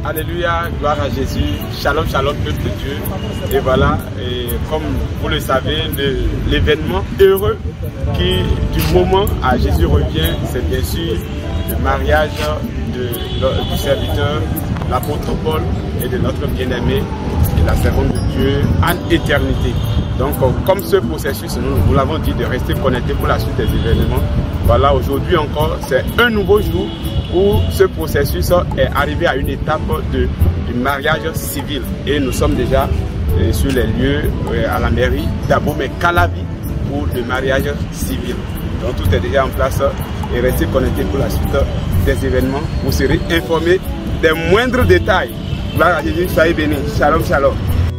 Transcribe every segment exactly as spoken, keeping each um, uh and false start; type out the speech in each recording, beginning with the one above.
Alléluia, gloire à Jésus, shalom, shalom, peuple de Dieu. Et voilà, et comme vous le savez, l'événement heureux qui, du moment à Jésus revient, c'est bien sûr le mariage de, de, du serviteur, l'apôtre Paul et de notre bien-aimé et la servante de Dieu en éternité. Donc, comme ce processus, nous vous l'avons dit de rester connectés pour la suite des événements. Voilà, aujourd'hui encore, c'est un nouveau jour où ce processus est arrivé à une étape de, du mariage civil. Et nous sommes déjà euh, sur les lieux euh, à la mairie d'Abomey-Calavi pour le mariage civil. Donc tout est déjà en place et restez connectés pour la suite des événements. Vous serez informés des moindres détails. Gloire à Jésus, soyez bénis. Shalom, shalom.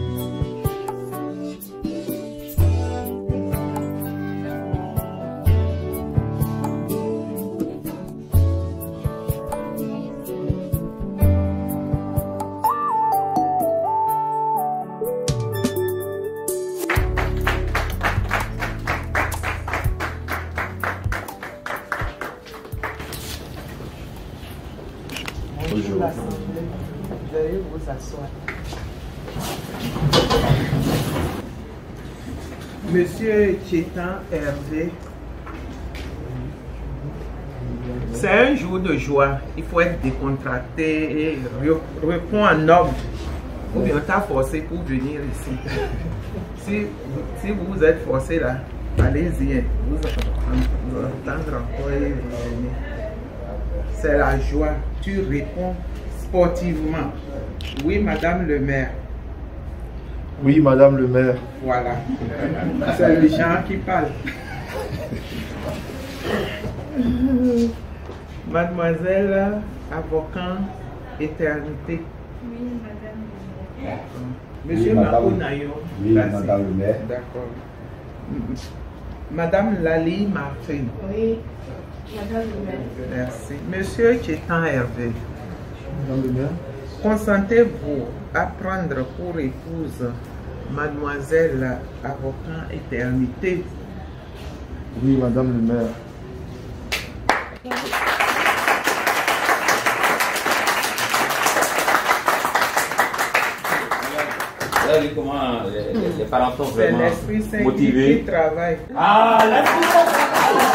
Bonjour. Veuillez vous asseoir. Monsieur Tchétan Hervé, c'est un jour de joie. Il faut être décontracté et répondre en homme. Ou bien t'as forcé pour venir ici. Si, si vous êtes forcé là, allez-y. Vous attendre encore et venir. C'est la joie. Tu réponds sportivement. Oui, madame le maire. Oui, madame le maire. Voilà. C'est le genre qui parle. Mademoiselle, avocat, éternité. Oui, madame. Monsieur Oui, madame. Makonayo. Oui, madame le maire. D'accord. Madame Lali Martin. Oui, madame le maire. Merci. Monsieur Tchétan Hervé. Madame le maire. Consentez-vous à prendre pour épouse mademoiselle avocat éternité? Oui, madame le maire. Vous avez vu comment les, les, les parents sont C'est vraiment l'Esprit Saint motivés. qui travaille. Ah, l'Esprit Saint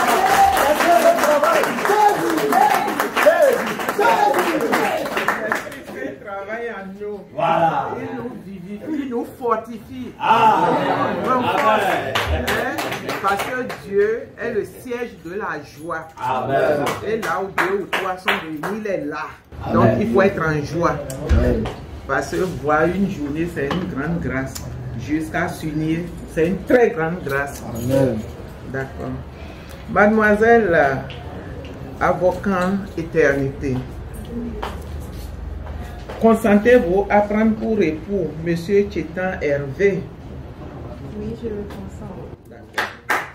travaille en nous. Voilà. Il nous vivifie, il nous fortifie. Ah, Renforce. Amen. Hein? Parce que Dieu est le siège de la joie. Amen. Et là où deux ou trois sont réunis, il est là. Donc Amen. il faut être en joie. Amen. Parce que voir une journée, c'est une grande grâce. Jusqu'à s'unir, c'est une très grande grâce. Amen. D'accord. Mademoiselle, euh, avocat éternité, consentez-vous à prendre pour époux Monsieur Tchétan Hervé? Oui, je le consens. D'accord.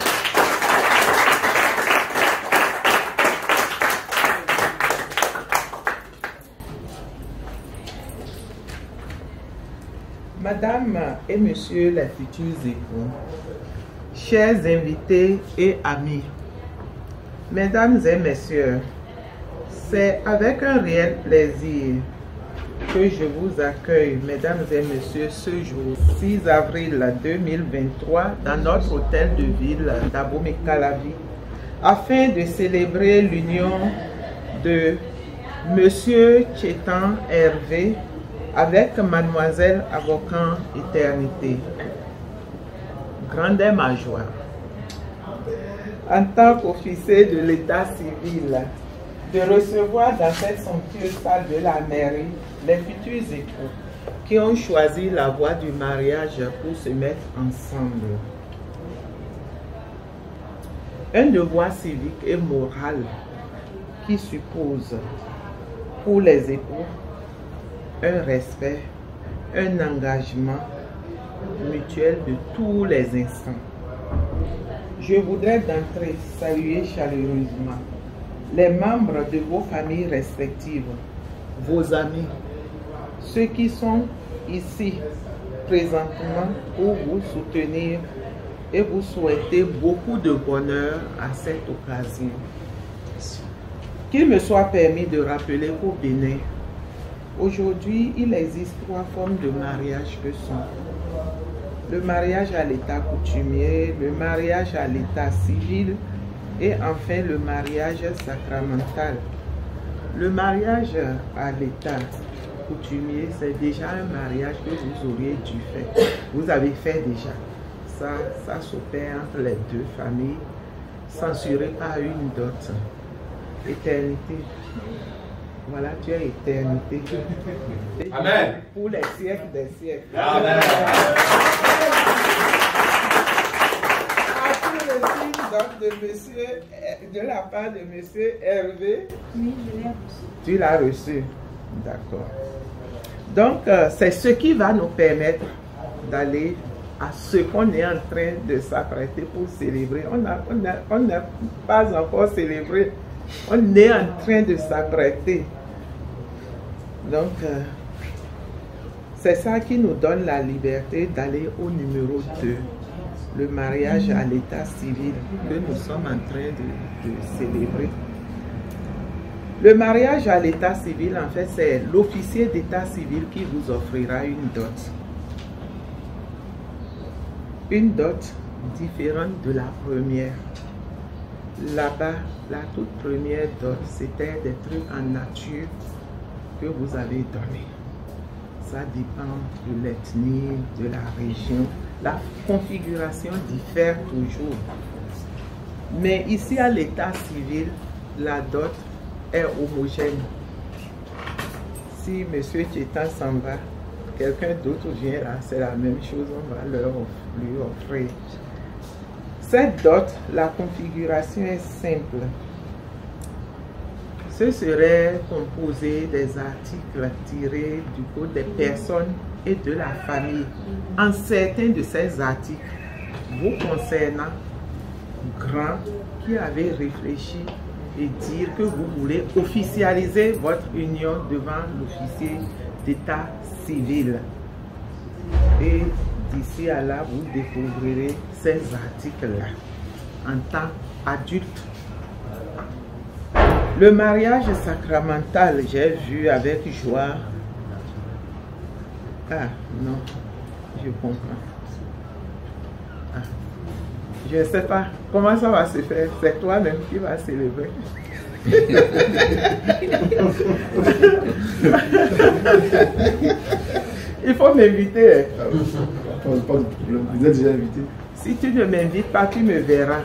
Madame et Monsieur les futurs époux, chers invités et amis, Mesdames et Messieurs, c'est avec un réel plaisir que je vous accueille, Mesdames et Messieurs, ce jour six avril deux mille vingt-trois dans notre hôtel de ville d'Abomey-Calavi afin de célébrer l'union de Monsieur Tchétan Hervé avec Mademoiselle avocat éternité. Grande est ma joie. En tant qu'officier de l'état civil, de recevoir dans cette somptueuse salle de la mairie les futurs époux qui ont choisi la voie du mariage pour se mettre ensemble. Un devoir civique et moral qui suppose pour les époux un respect, un engagement mutuel de tous les instants. Je voudrais d'entrée saluer chaleureusement les membres de vos familles respectives, vos amis, ceux qui sont ici présentement pour vous soutenir et vous souhaiter beaucoup de bonheur à cette occasion. Qu'il me soit permis de rappeler qu'au Bénin, Aujourd'hui, il existe trois formes de mariage que sont le mariage à l'état coutumier, le mariage à l'état civil et enfin le mariage sacramental. Le mariage à l'état coutumier, c'est déjà un mariage que vous auriez dû faire. Vous avez fait déjà. Ça, ça s'opère entre les deux familles, censuré par une dot. Éternité. Voilà, tu es éternité. Amen. Pour les siècles des siècles. Amen. As-tu reçu donc de monsieur, de la part de monsieur Hervé? Oui, je l'ai reçu. Tu l'as reçu. D'accord. Donc, euh, c'est ce qui va nous permettre d'aller à ce qu'on est en train de s'apprêter pour célébrer. On n'a on a, on n'a pas encore célébré. On est en train de s'apprêter. Donc, euh, c'est ça qui nous donne la liberté d'aller au numéro deux, le mariage à l'état civil que nous sommes en train de, de célébrer. Le mariage à l'état civil, en fait, c'est l'officier d'état civil qui vous offrira une dot. Une dot différente de la première. Là-bas, la toute première dot, c'était des trucs en nature que vous avez donné. Ça dépend de l'ethnie, de la région. La configuration diffère toujours. Mais ici, à l'état civil, la dot est homogène. Si M. Tchétan s'en va, quelqu'un d'autre vient là, c'est la même chose, on va leur lui offrir. Cette dot, la configuration est simple. Ce serait composé des articles tirés du code des personnes et de la famille. En certains de ces articles, vous concernant, grands, qui avez réfléchi et dire que vous voulez officialiser votre union devant l'officier d'état civil. Et d'ici à là, vous découvrirez ces articles-là en tant qu'adulte. Le mariage sacramental, j'ai vu avec joie. Ah non, je comprends. Ah, je ne sais pas comment ça va se faire. C'est toi-même qui vas célébrer. Il faut m'inviter. Vous êtes déjà invité. Si tu ne m'invites pas, tu me verras.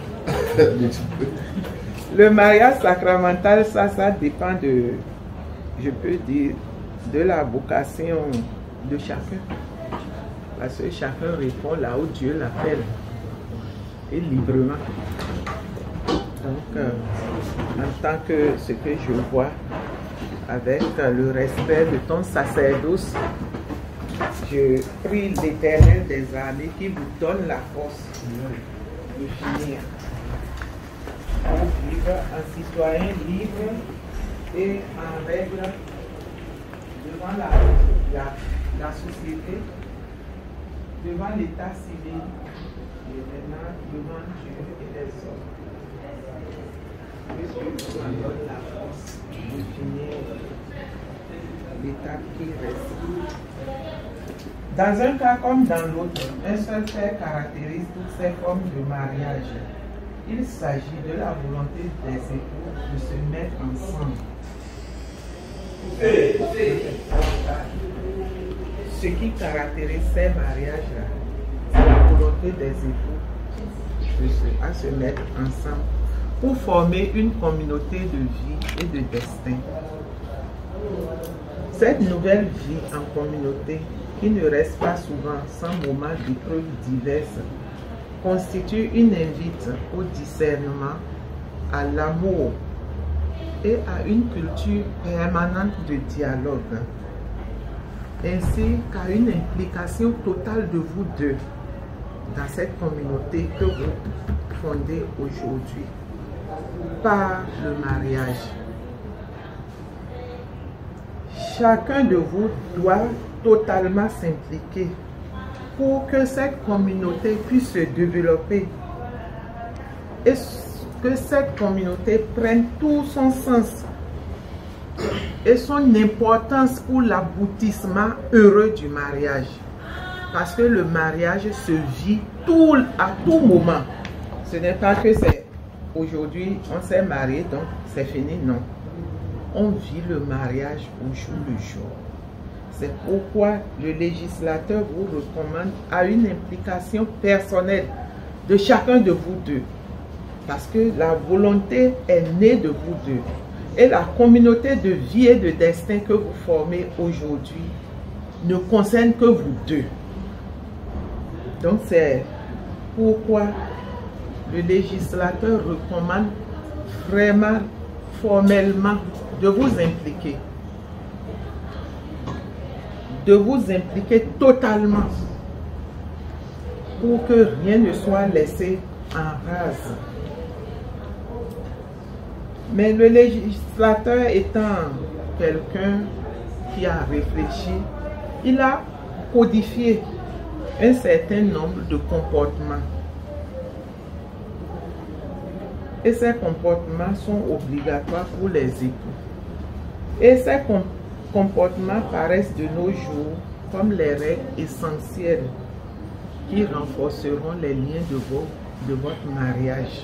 Le mariage sacramental, ça, ça dépend de, je peux dire, de la vocation de chacun. Parce que chacun répond là où Dieu l'appelle. Et librement. Donc, euh, en tant que ce que je vois, avec euh, le respect de ton sacerdoce, je prie l'Éternel des armées qui vous donne la force de finir. Pour vivre en citoyen libre et en règle devant la, la, la société, devant l'état civil et maintenant devant Dieu et les hommes. Que Dieu vous en donne la force de finir l'étape qui reste. Dans un cas comme dans l'autre, un seul fait caractérise toutes ces formes de mariage. Il s'agit de la volonté des époux de se mettre ensemble. Ce qui caractérise ces mariages-là, c'est la volonté des époux de se, à se mettre ensemble pour former une communauté de vie et de destin. Cette nouvelle vie en communauté, qui ne reste pas souvent sans moments d'épreuves diverses, constitue une invite au discernement, à l'amour et à une culture permanente de dialogue, ainsi qu'à une implication totale de vous deux dans cette communauté que vous fondez aujourd'hui par le mariage. Chacun de vous doit totalement s'impliquer pour que cette communauté puisse se développer et que cette communauté prenne tout son sens et son importance pour l'aboutissement heureux du mariage. Parce que le mariage se vit tout, à tout moment. Ce n'est pas que c'est aujourd'hui, on s'est marié, donc c'est fini, non. On vit le mariage au jour le jour. C'est pourquoi le législateur vous recommande à une implication personnelle de chacun de vous deux. Parce que la volonté est née de vous deux. Et la communauté de vie et de destin que vous formez aujourd'hui ne concerne que vous deux. Donc c'est pourquoi le législateur recommande vraiment formellement de vous impliquer. De vous impliquer totalement pour que rien ne soit laissé en rase. Mais le législateur étant quelqu'un qui a réfléchi, il a codifié un certain nombre de comportements. Et ces comportements sont obligatoires pour les époux. Et ces com comportements paraissent de nos jours comme les règles essentielles qui renforceront les liens de, vos, de votre mariage.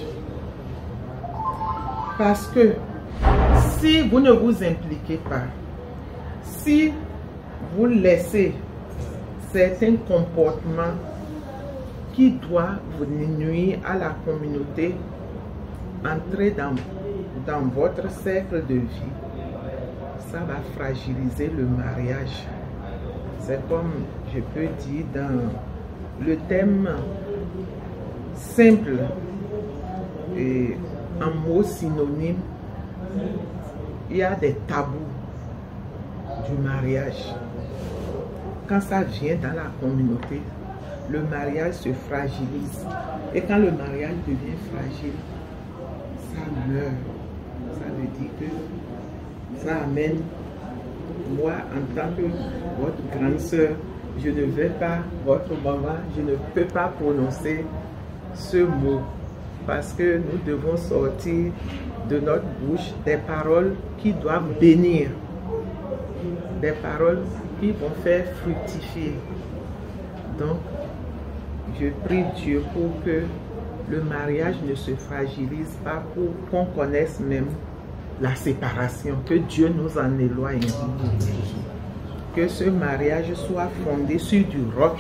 Parce que si vous ne vous impliquez pas, si vous laissez certains comportements qui doivent vous nuire à la communauté entrer dans, dans votre cercle de vie, ça va fragiliser le mariage. C'est comme je peux dire dans le thème simple et en mots synonymes, il y a des tabous du mariage. Quand ça vient dans la communauté, le mariage se fragilise. Et quand le mariage devient fragile, ça meurt. Ça veut dire que ça amène, moi en tant que votre grande soeur, je ne vais pas, votre maman, je ne peux pas prononcer ce mot. Parce que nous devons sortir de notre bouche des paroles qui doivent bénir. Des paroles qui vont faire fructifier. Donc, je prie Dieu pour que le mariage ne se fragilise pas, pour qu'on connaisse même la séparation, que Dieu nous en éloigne. Que ce mariage soit fondé sur du roc.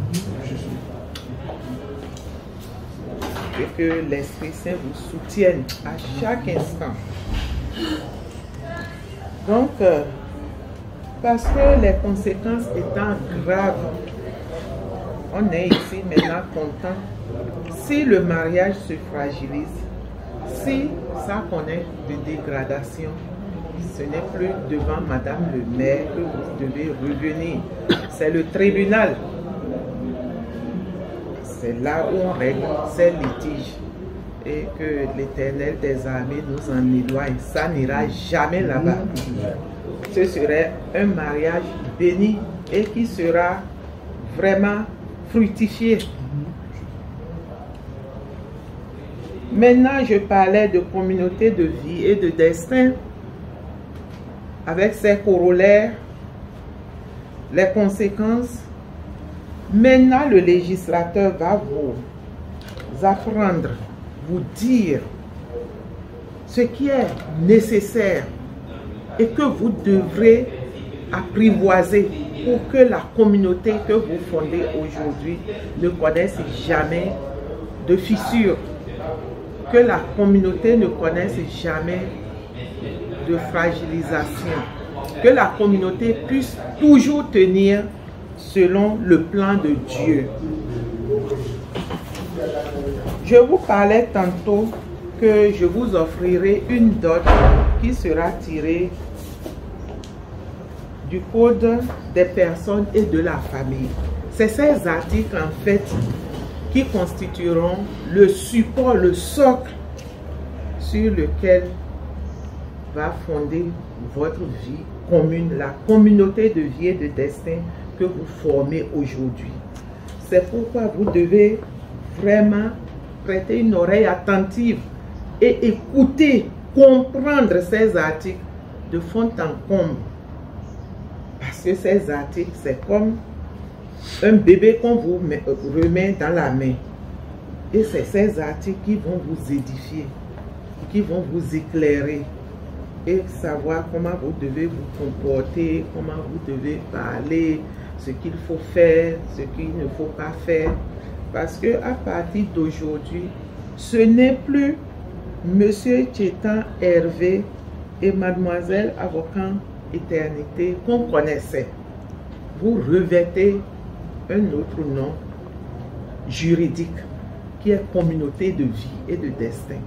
Et que l'Esprit Saint vous soutienne à chaque instant. Donc, euh, parce que les conséquences étant graves, on est ici maintenant content. Si le mariage se fragilise, si ça connaît de dégradation, ce n'est plus devant Madame le maire que vous devez revenir. C'est le tribunal. C'est là où on règle ces litiges. Et que l'Éternel des armées nous en éloigne. Ça n'ira jamais là-bas. Ce serait un mariage béni et qui sera vraiment fructifié. Maintenant, je parlais de communauté de vie et de destin avec ses corollaires, les conséquences. Maintenant, le législateur va vous apprendre, vous dire ce qui est nécessaire et que vous devrez apprivoiser pour que la communauté que vous fondez aujourd'hui ne connaisse jamais de fissures, que la communauté ne connaisse jamais de fragilisation, que la communauté puisse toujours tenir selon le plan de Dieu. Je vous parlais tantôt que je vous offrirai une dot qui sera tirée du code des personnes et de la famille. C'est ces articles en fait qui constitueront le support, le socle sur lequel va fonder votre vie commune, la communauté de vie et de destin que vous formez aujourd'hui. C'est pourquoi vous devez vraiment prêter une oreille attentive et écouter, comprendre ces articles de fond en comble. Parce que ces articles, c'est comme un bébé qu'on vous met, remet dans la main. Et c'est ces articles qui vont vous édifier, qui vont vous éclairer et savoir comment vous devez vous comporter, comment vous devez parler, ce qu'il faut faire, ce qu'il ne faut pas faire. Parce que à partir d'aujourd'hui, ce n'est plus Monsieur Tchétan Hervé et Mademoiselle Avocat Éternité qu'on connaissait. Vous revêtez un autre nom juridique qui est communauté de vie et de destin.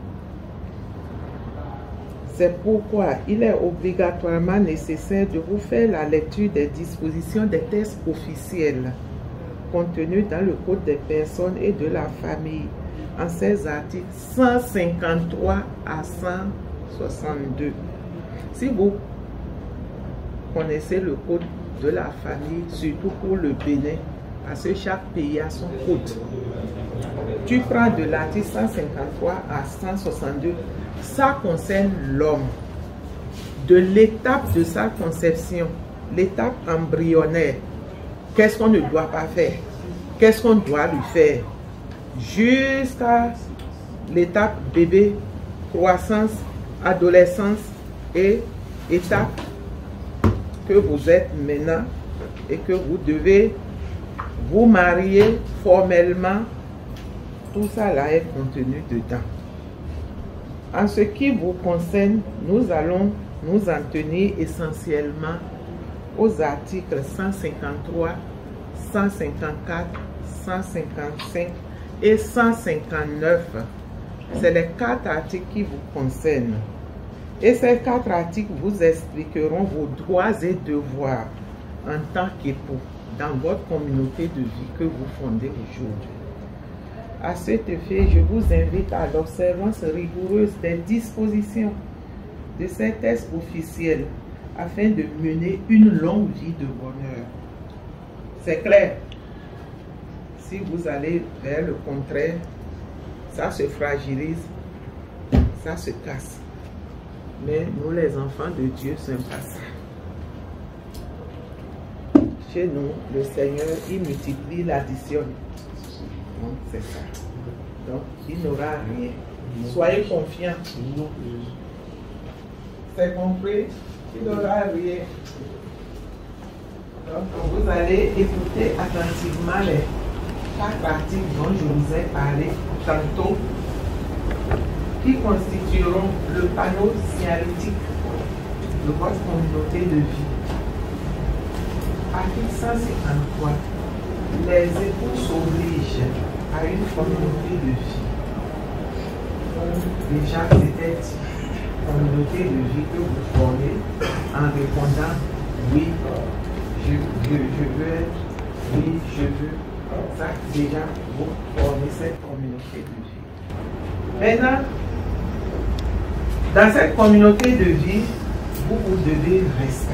C'est pourquoi il est obligatoirement nécessaire de vous faire la lecture des dispositions des textes officiels contenus dans le Code des personnes et de la famille en ses articles cent cinquante-trois à cent soixante-deux. Si vous connaissez le Code de la famille, surtout pour le Bénin, parce que chaque pays a son code, tu prends de l'article cent cinquante-trois à cent soixante-deux, ça concerne l'homme, de l'étape de sa conception, l'étape embryonnaire, qu'est-ce qu'on ne doit pas faire, qu'est-ce qu'on doit lui faire, jusqu'à l'étape bébé, croissance, adolescence et étape que vous êtes maintenant et que vous devez vous marier formellement. Tout ça là est contenu dedans. En ce qui vous concerne, nous allons nous en tenir essentiellement aux articles cent cinquante-trois, cent cinquante-quatre, cent cinquante-cinq et cent cinquante-neuf. C'est les quatre articles qui vous concernent. Et ces quatre articles vous expliqueront vos droits et devoirs en tant qu'époux dans votre communauté de vie que vous fondez aujourd'hui. À cet effet, je vous invite à l'observance rigoureuse des dispositions de ces textes officiels afin de mener une longue vie de bonheur. C'est clair. Si vous allez vers le contraire, ça se fragilise, ça se casse. Mais nous, les enfants de Dieu, ce n'est pas ça. Chez nous, le Seigneur, il multiplie, l'additionne. Donc, c'est ça. Donc, il n'aura rien. Soyez confiants. C'est compris? Il n'aura rien. Donc, vous allez écouter attentivement les quatre articles dont je vous ai parlé tantôt, qui constitueront le panneau signalétique de votre communauté de vie. Article cent cinquante-trois. Les époux s'obligent à une communauté de vie. Déjà, c'était communauté de vie que vous formez en répondant oui, je, je, je veux être, oui, je veux. Ça, déjà, vous formez cette communauté de vie. Maintenant, dans cette communauté de vie, vous, vous devez respect.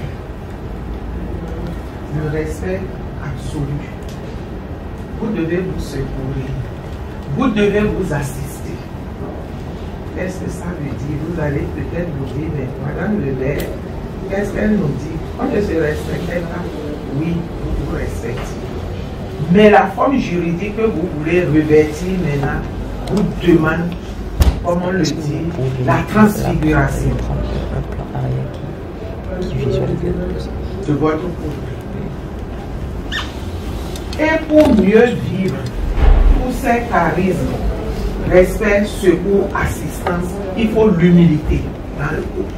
Le respect absolu. Vous devez vous secourir. Vous devez vous assister. Qu'est-ce que ça veut dire? Vous allez peut-être vous dire, mais Madame Lebert, qu'est-ce qu'elle nous dit? On ne se respectait pas. Oui, vous vous respectez. Mais la forme juridique que vous voulez revêtir maintenant vous demande, comme on le dit, la transfiguration de votre couple. Et pour mieux vivre tous ces charismes, respect, secours, assistance, il faut l'humilité dans le couple.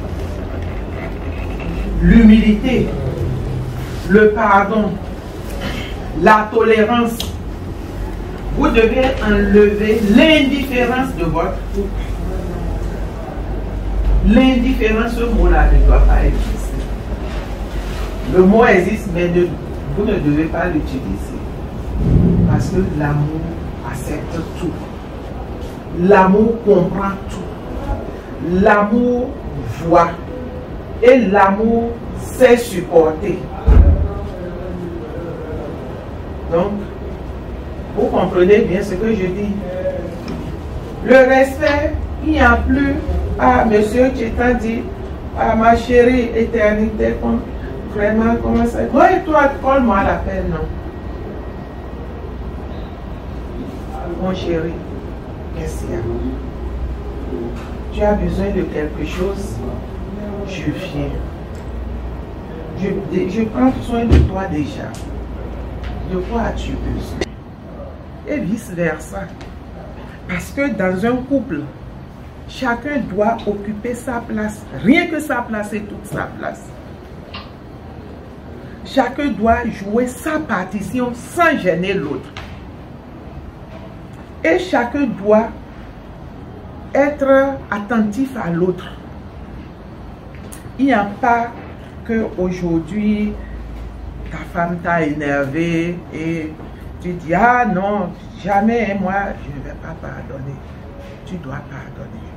L'humilité, le pardon, la tolérance. Vous devez enlever l'indifférence de votre couple. L'indifférence, ce mot-là ne doit pas exister. Le mot existe, mais ne, vous ne devez pas l'utiliser. Parce que l'amour accepte tout. L'amour comprend tout. L'amour voit. Et l'amour sait supporter. Donc, vous comprenez bien ce que je dis. Le respect, il n'y a plus. Ah, monsieur Tchétan dit, Ah, ma chérie, éternité, comme, vraiment, comment ça? Oh, et toi, colle-moi la peine, non. Mon chéri, qu'est-ce qu'il y a? Tu as besoin de quelque chose? Je viens. Je, je prends soin de toi déjà. De quoi as-tu besoin? Et vice-versa. Parce que dans un couple, chacun doit occuper sa place. Rien que sa place et toute sa place. Chacun doit jouer sa partition sans gêner l'autre. Et chacun doit être attentif à l'autre. Il n'y a pas que aujourd'hui ta femme t'a énervé et tu dis ah non, jamais moi je ne vais pas pardonner. Tu dois pardonner.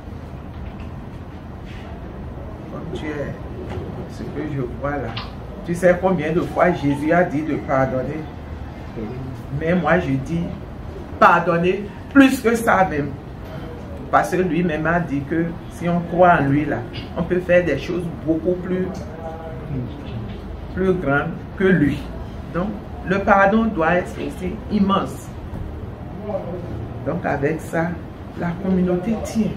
Comme tu es, ce que je vois là. Tu sais combien de fois Jésus a dit de pardonner? Mais moi je dis pardonner plus que ça même. Parce que lui-même a dit que si on croit en lui là, on peut faire des choses beaucoup plus, plus grandes que lui. Donc, le pardon doit être aussi immense. Donc, avec ça, la communauté tient.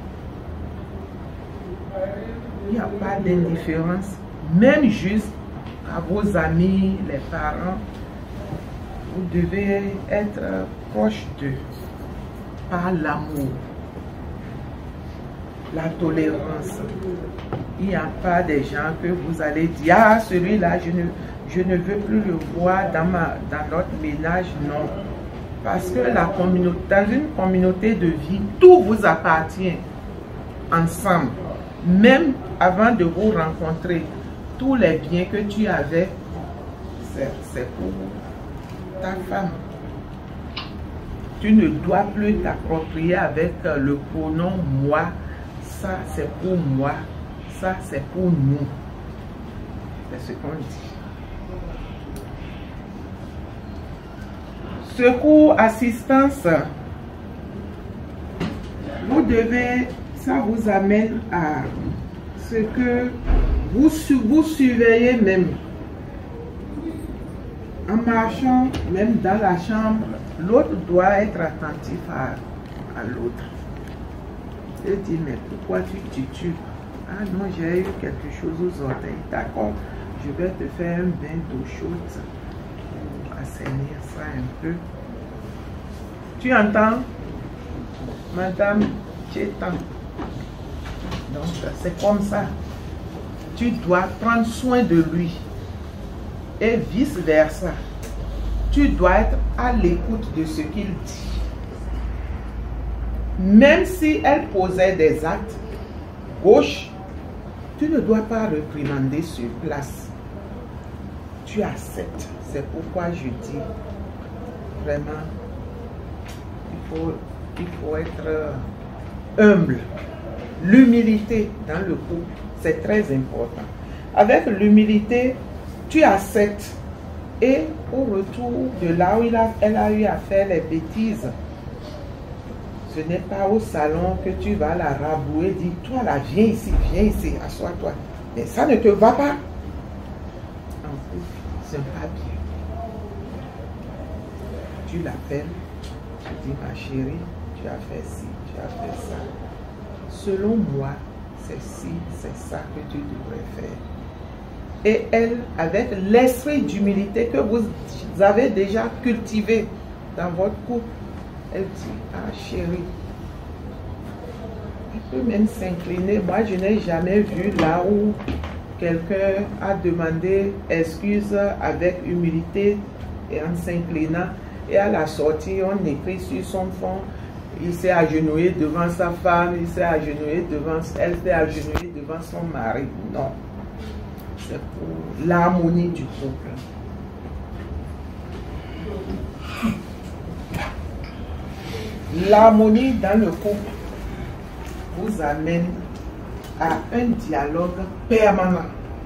Il n'y a pas d'indifférence. Même juste à vos amis, les parents, vous devez être proche d'eux par l'amour. La tolérance. Il n'y a pas des gens que vous allez dire, ah, celui-là, je ne, je ne veux plus le voir dans, ma, dans notre ménage. Non. Parce que la communauté, dans une communauté de vie, tout vous appartient ensemble. Même avant de vous rencontrer, tous les biens que tu avais, c'est pour ta femme. Tu ne dois plus t'approprier avec le pronom moi. Ça, c'est pour moi. Ça, c'est pour nous. C'est ce qu'on dit. Secours, assistance. Vous devez, ça vous amène à ce que vous, vous surveillez même. En marchant, même dans la chambre, l'autre doit être attentif à, à l'autre. Je dis, mais pourquoi tu titubes? Ah non, j'ai eu quelque chose aux orteils. D'accord, je vais te faire un bain d'eau chaude pour assainir ça un peu. Tu entends, Madame Tchétan? Donc, c'est comme ça. Tu dois prendre soin de lui. Et vice-versa. Tu dois être à l'écoute de ce qu'il dit. Même si elle posait des actes gauches, tu ne dois pas réprimander sur place. Tu acceptes. C'est pourquoi je dis vraiment, il faut, il faut être humble. L'humilité dans le couple, c'est très important. Avec l'humilité, tu acceptes. Et au retour de là où il a, elle a eu à faire les bêtises, ce n'est pas au salon que tu vas la rabouer, dire, toi là, viens ici, viens ici, assois-toi. Mais ça ne te va pas. En couple, ce n'est pas bien. Tu l'appelles, tu dis, ma chérie, tu as fait ci, tu as fait ça. Selon moi, c'est ci, c'est ça que tu devrais faire. Et elle, avec l'esprit d'humilité que vous avez déjà cultivé dans votre couple, elle dit, ah chérie, elle peut même s'incliner. Moi, je n'ai jamais vu là où quelqu'un a demandé excuse avec humilité et en s'inclinant. Et à la sortie, on écrit sur son fond, il s'est agenouillé devant sa femme, il s'est agenouillé devant, elle s'est agenouillée devant son mari. Non. C'est pour l'harmonie du couple. L'harmonie dans le couple vous amène à un dialogue permanent.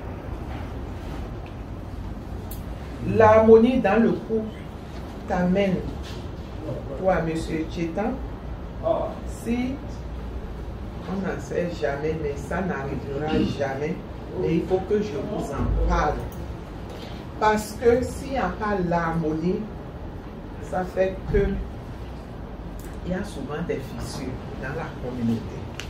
L'harmonie dans le couple t'amène, toi, monsieur Tchétan, si On n'en sait jamais, mais ça n'arrivera jamais. Mais il faut que je vous en parle. Parce que s'il n'y a pas l'harmonie, ça fait que il y a souvent des fissures dans la communauté.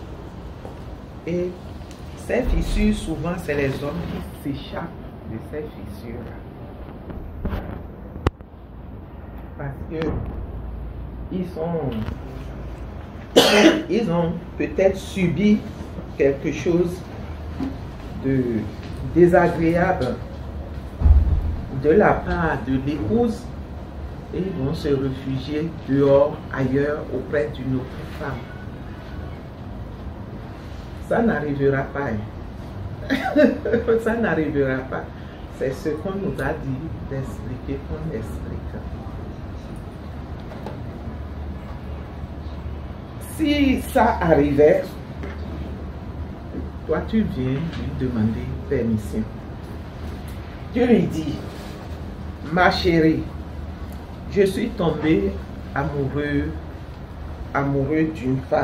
Et ces fissures, souvent, c'est les hommes qui s'échappent de ces fissures-là. Parce que ils sont, ils ont peut-être subi quelque chose de désagréable de la part de l'épouse et ils vont se réfugier dehors, ailleurs, auprès d'une autre femme. Ça n'arrivera pas. Ça n'arrivera pas. C'est ce qu'on nous a dit d'expliquer qu'on explique. Si ça arrivait, toi tu viens lui demander permission. Tu lui dis, ma chérie, je suis tombé amoureux, amoureux d'une femme.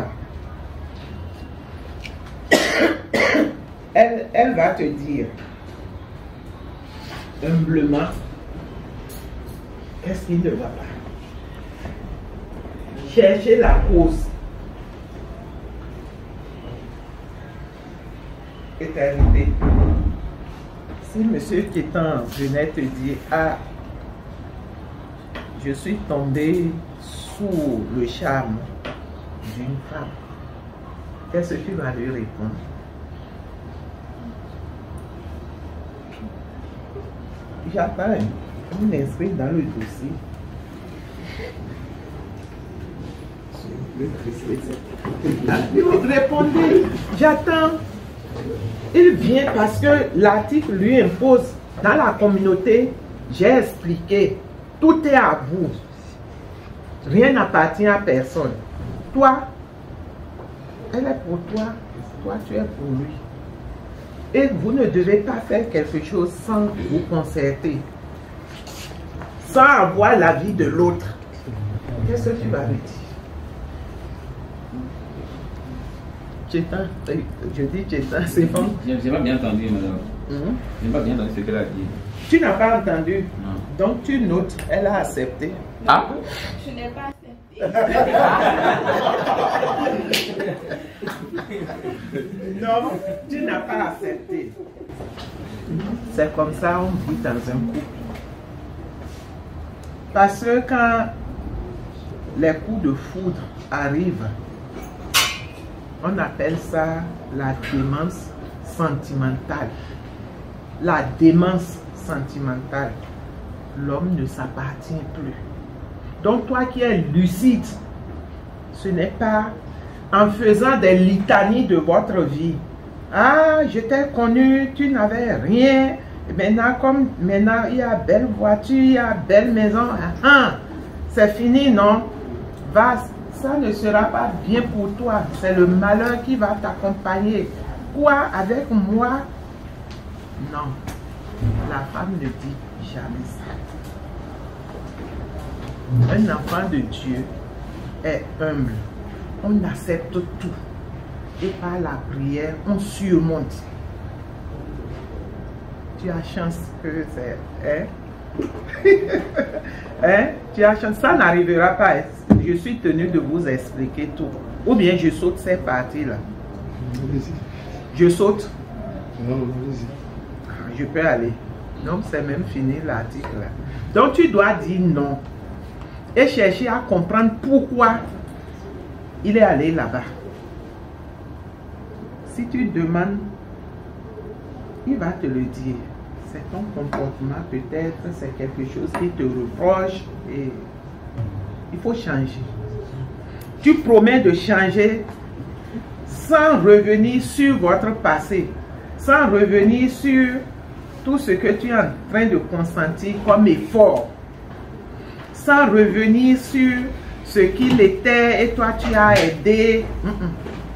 Elle, elle va te dire humblement qu'est-ce qui ne va pas. Chercher la cause. Éternité. Si monsieur Kétan venait te dire, ah, je suis tombé sous le charme d'une femme, qu'est-ce que tu vas lui répondre? J'attends, on m'inscrit dans le dossier. Vous répondez, j'attends. Il vient parce que l'article lui impose. Dans la communauté, j'ai expliqué, tout est à vous. Rien n'appartient à personne. Toi, elle est pour toi, toi tu es pour lui. Et vous ne devez pas faire quelque chose sans vous concerter, sans avoir l'avis de l'autre. Qu'est-ce que tu vas lui dire? Kétan, je dis Kétan, c'est bon. Je n'ai pas bien entendu, madame. Mm-hmm. Je n'ai pas bien entendu ce qu'elle a dit. Tu n'as pas entendu? Non. Donc tu notes, elle a accepté. Ah? Je n'ai pas accepté. Non, tu n'as pas accepté. C'est comme ça on vit dans un couple. Parce que quand les coups de foudre arrivent, on appelle ça la démence sentimentale. La démence sentimentale. L'homme ne s'appartient plus. Donc toi qui es lucide, ce n'est pas en faisant des litanies de votre vie. Ah, je t'ai connu, tu n'avais rien. Maintenant, comme maintenant, il y a belle voiture, il y a belle maison. Ah, c'est fini, non? Va, ça ne sera pas bien pour toi. C'est le malheur qui va t'accompagner. Quoi, avec moi? Non. La femme ne dit jamais ça. Un enfant de Dieu est humble. On accepte tout. Et par la prière, on surmonte. Tu as chance que c'est... Hein? Hein? Tu as chance. Ça n'arrivera pas. Je suis tenu de vous expliquer tout. Ou bien je saute ces parties-là. Je saute. Je peux aller. Donc c'est même fini l'article là. Donc tu dois dire non. Et chercher à comprendre pourquoi il est allé là-bas. Si tu demandes, il va te le dire. C'est ton comportement, peut-être, c'est quelque chose qui te reproche et il faut changer. Tu promets de changer sans revenir sur votre passé, sans revenir sur tout ce que tu es en train de consentir comme effort, sans revenir sur ce qu'il était et toi tu as aidé. Mm-mm.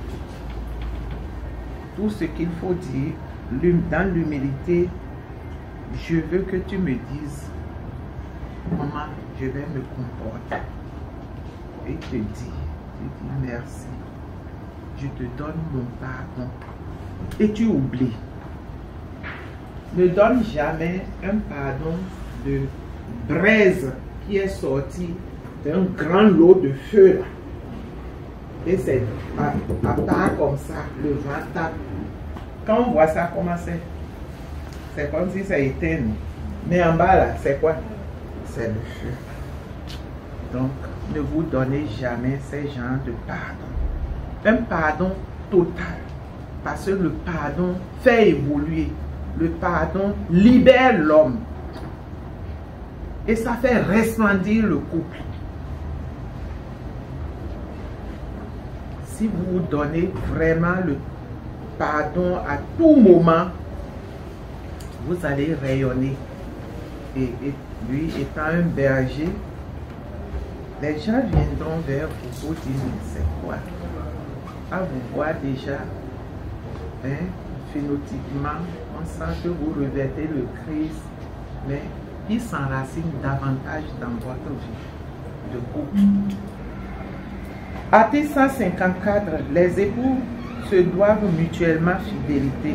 Tout ce qu'il faut dire dans l'humilité, je veux que tu me dises comment je vais me comporter. Et te dis, tu dis merci. je te donne mon pardon. Et tu oublies. Ne donne jamais un pardon de braise qui est sorti d'un grand lot de feu là. Et c'est à, à part comme ça, le vent tape. Quand on voit ça, comment c'est? C'est comme si ça était éteint. Mais en bas là, c'est quoi? C'est le feu. Donc, ne vous donnez jamais ces genres de pardon. Un pardon total. Parce que le pardon fait évoluer. Le pardon libère l'homme. Et ça fait resplendir le couple. Si vous vous donnez vraiment le pardon à tout moment, vous allez rayonner. Et, et lui étant un berger, les gens viendront vers vous pour dire, c'est quoi? À vous voir déjà, hein, phénotypiquement, on sent que vous revêtez le Christ, mais il s'enracine davantage dans votre vie de couple. Article cent cinquante-quatre, les époux se doivent mutuellement fidélité.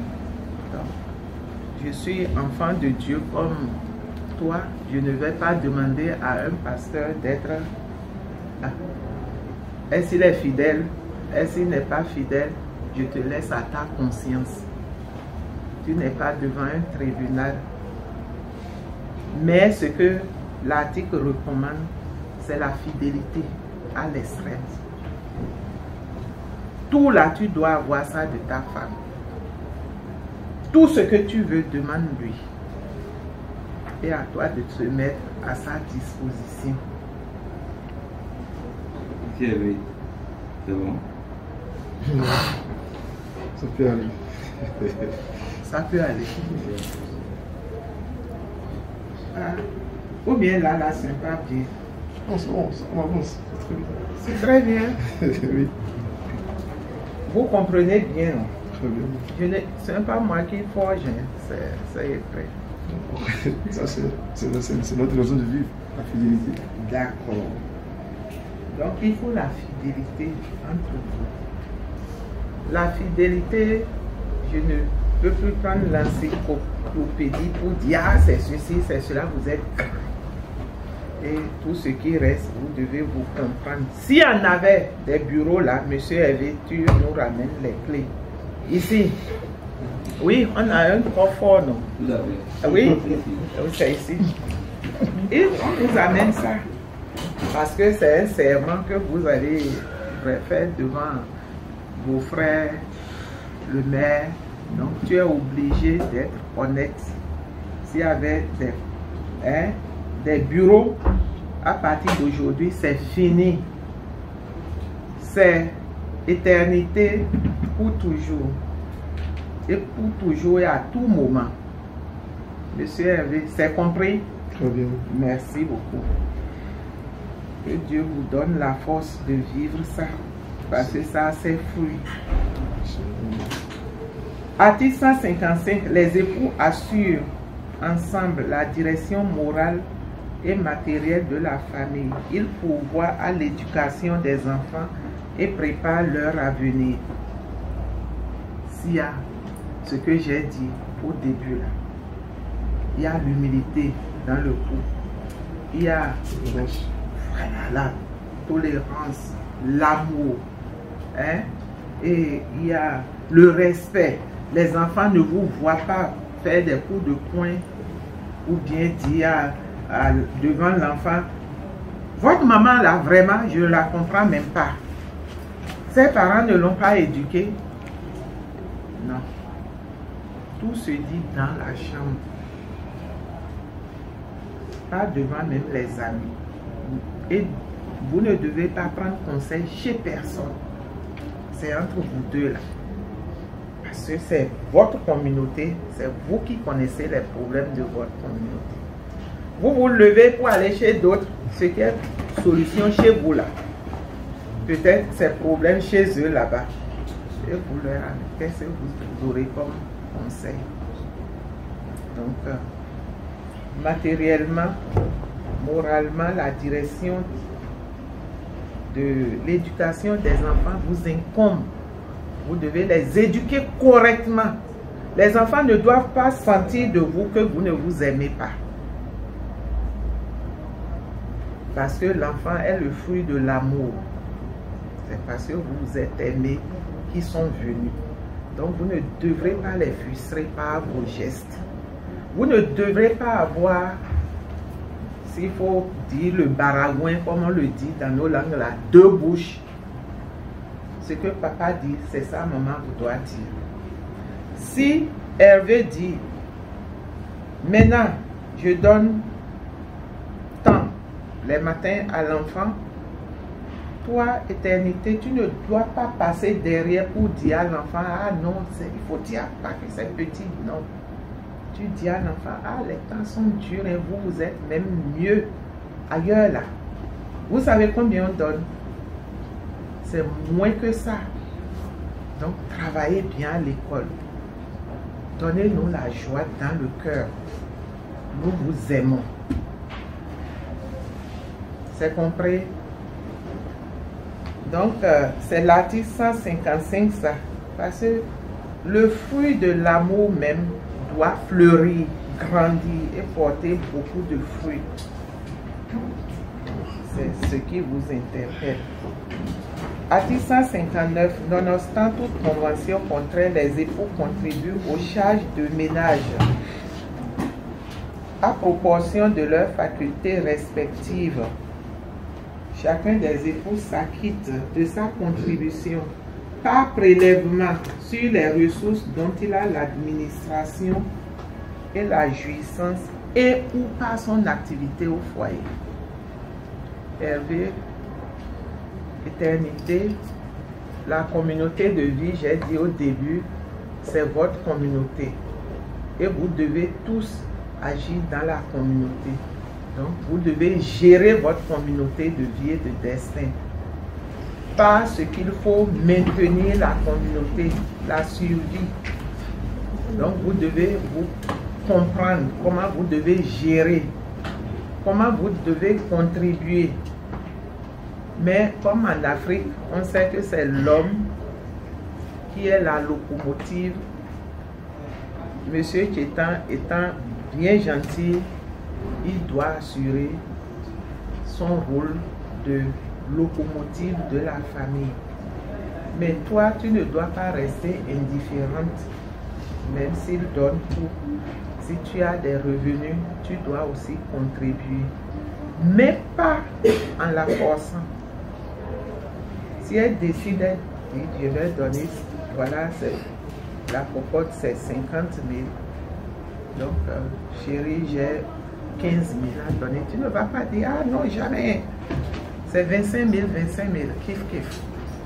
Donc, je suis enfant de Dieu comme toi, je ne vais pas demander à un pasteur d'être... Ah, est-ce qu'il est fidèle? Est-ce qu'il n'est pas fidèle? Je te laisse à ta conscience. Tu n'es pas devant un tribunal. Mais ce que l'article recommande, c'est la fidélité à l'extrême. Tout là, tu dois avoir ça de ta femme. Tout ce que tu veux, demande-lui. Et à toi de te mettre à sa disposition. Si oui, c'est bon. Ça peut aller. Ça peut aller. Ah. Ou bien là, là, c'est pas bien. Non, c'est bon, on avance. C'est très bien. C'est très bien. Oui. Vous comprenez bien, non? Très bien. Ce n'est pas moi qui forge, hein. C'est prêt. Ça, c'est notre raison de vivre, la fidélité. D'accord. Donc, il faut la fidélité entre vous. La fidélité, je ne peux plus prendre l'encyclopédie pour dire, ah, c'est ceci, c'est cela, vous êtes... Et tout ce qui reste, vous devez vous comprendre. S'il y en avait des bureaux là, monsieur Hervé, tu nous ramènes les clés. Ici. Oui, on a un coffre, non? Tout à fait. Oui, c'est ici. Et on nous amène ça. Parce que c'est un serment que vous allez faire devant vos frères, le maire. Donc tu es obligé d'être honnête. S'il y avait des, hein, des bureaux, à partir d'aujourd'hui, c'est fini. C'est éternité pour toujours. Et pour toujours et à tout moment. Monsieur Hervé, c'est compris? Très bien. Merci beaucoup. Que Dieu vous donne la force de vivre ça. Parce que ça, c'est fruit. Article cent cinquante-cinq, les époux assurent ensemble la direction morale et matérielle de la famille. Ils pourvoient à l'éducation des enfants et préparent leur avenir. S'il y a ce que j'ai dit au début là, il y a l'humilité dans le couple, il y a voilà, la tolérance, l'amour, hein? Et il y a le respect. Les enfants ne vous voient pas faire des coups de poing ou bien dire à, à, devant l'enfant, votre maman là vraiment, je ne la comprends même pas. Ses parents ne l'ont pas éduquée. Non. Tout se dit dans la chambre. Pas devant même les amis. Et vous ne devez pas prendre conseil chez personne. C'est entre vous deux là. Parce que c'est votre communauté, c'est vous qui connaissez les problèmes de votre communauté. Vous vous levez pour aller chez d'autres, ce qui est solution chez vous là. Peut-être ces problèmes chez eux là-bas. Et vous leur amenez, qu'est-ce que vous aurez comme conseil? Donc, euh, matériellement, moralement, la direction de l'éducation des enfants vous incombe. Vous devez les éduquer correctement. Les enfants ne doivent pas sentir de vous que vous ne vous aimez pas. Parce que l'enfant est le fruit de l'amour. C'est parce que vous vous êtes aimés qu'ils sont venus. Donc vous ne devrez pas les frustrer par vos gestes. Vous ne devrez pas avoir, s'il faut dire le baragouin, comme on le dit dans nos langues là, deux bouches. Ce que papa dit, c'est ça maman vous doit dire. Si Hervé dit, maintenant je donne tant les matins à l'enfant, toi, éternité, tu ne dois pas passer derrière pour dire à l'enfant, ah non, il faut dire pas que c'est petit, non. Tu dis à l'enfant, ah les temps sont durs et vous, vous êtes même mieux ailleurs là. Vous savez combien on donne? C'est moins que ça. Donc, travaillez bien à l'école. Donnez-nous la joie dans le cœur. Nous vous aimons. C'est compris? Donc, euh, c'est l'article cent cinquante-cinq, ça. Parce que le fruit de l'amour même doit fleurir, grandir et porter beaucoup de fruits. C'est ce qui vous interpelle. Article cent cinquante-neuf. Nonobstant toute convention contraire, les époux contribuent aux charges de ménage à proportion de leurs facultés respectives. Chacun des époux s'acquitte de sa contribution par prélèvement sur les ressources dont il a l'administration et la jouissance et ou par son activité au foyer. Hervé, éternité, la communauté de vie, j'ai dit au début, c'est votre communauté. Et vous devez tous agir dans la communauté. Donc, vous devez gérer votre communauté de vie et de destin. Parce qu'il faut maintenir la communauté, la survie. Donc, vous devez vous comprendre comment vous devez gérer, comment vous devez contribuer. Mais comme en Afrique, on sait que c'est l'homme qui est la locomotive. Monsieur Tchétan étant bien gentil, il doit assurer son rôle de locomotive de la famille. Mais toi, tu ne dois pas rester indifférente, même s'il donne tout. Si tu as des revenus, tu dois aussi contribuer, mais pas en la forçant. Si elle décide, elle dit, je vais donner, voilà, la cocotte c'est cinquante mille. Donc, euh, chérie, j'ai quinze mille à donner. Tu ne vas pas dire, ah non, jamais. C'est vingt-cinq mille, vingt-cinq mille, kiff, kiff.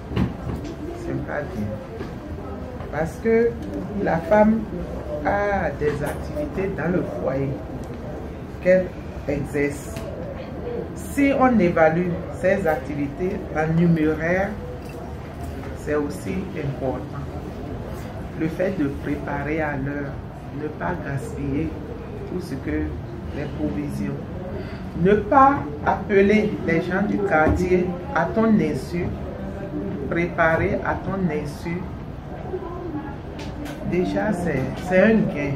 C'est pas bien. Parce que la femme a des activités dans le foyer qu'elle exerce. Si on évalue ces activités en numéraire, c'est aussi important. Le fait de préparer à l'heure, ne pas gaspiller tout ce que les provisions. Ne pas appeler les gens du quartier à ton insu, préparer à ton insu. Déjà, c'est un gain.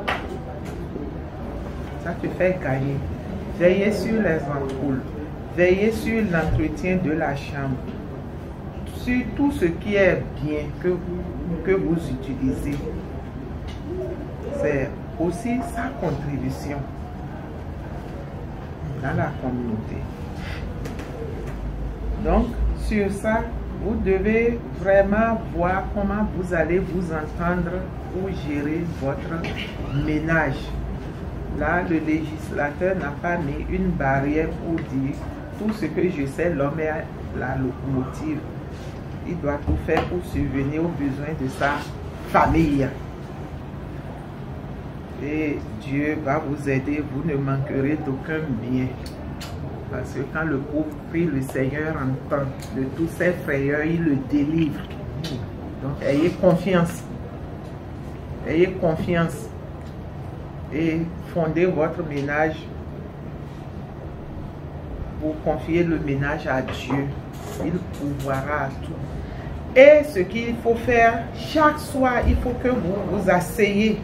Ça te fait gagner. Veillez sur les ampoules. Veillez sur l'entretien de la chambre. Sur tout ce qui est bien que vous, que vous utilisez. C'est aussi sa contribution dans la communauté. Donc, sur ça, vous devez vraiment voir comment vous allez vous entendre pour gérer votre ménage. Là, le législateur n'a pas mis une barrière pour dire tout ce que je sais, l'homme est la locomotive. Il doit tout faire pour subvenir aux besoins de sa famille. Et Dieu va vous aider, vous ne manquerez d'aucun bien. Parce que quand le pauvre prie, le Seigneur entend de tous ses frayeurs, il le délivre. Donc, ayez confiance. Ayez confiance. Et fondez votre ménage pour confier le ménage à Dieu. il pourvoira à tout. Et ce qu'il faut faire, chaque soir, il faut que vous vous asseyez,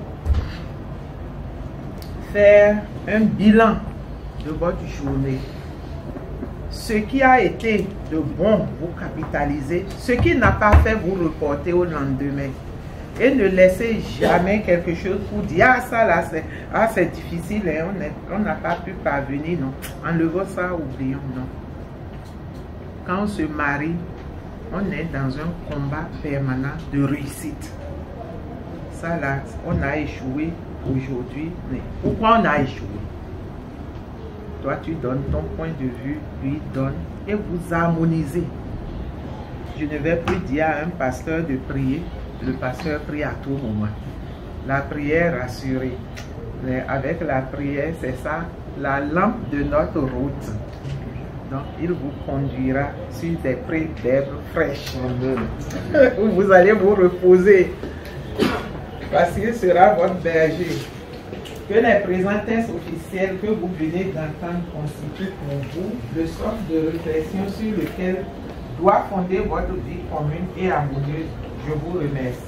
faire un bilan de votre journée. Ce qui a été de bon, vous capitalisez. Ce qui n'a pas fait, vous reportez au lendemain. Et ne laissez jamais quelque chose pour dire, ah ça là, c'est ah, c'est difficile, hein, on n'a pas pu parvenir, non. Enlevons ça, oublions, non. Quand on se marie, on est dans un combat permanent de réussite. Ça là, on a échoué aujourd'hui, mais pourquoi on a échoué? Toi, tu donnes ton point de vue, lui donne, et vous harmonisez. Je ne vais plus dire à un pasteur de prier. Le pasteur prie à tout moment. La prière rassurée. Mais avec la prière, c'est ça, la lampe de notre route. Donc, il vous conduira sur des prés d'herbes fraîches. Où vous allez vous reposer. Parce qu'il sera votre berger. Que les présences officielles que vous venez d'entendre constituent pour vous le socle de réflexion sur lequel doit fonder votre vie commune et harmonieuse. Je vous remercie.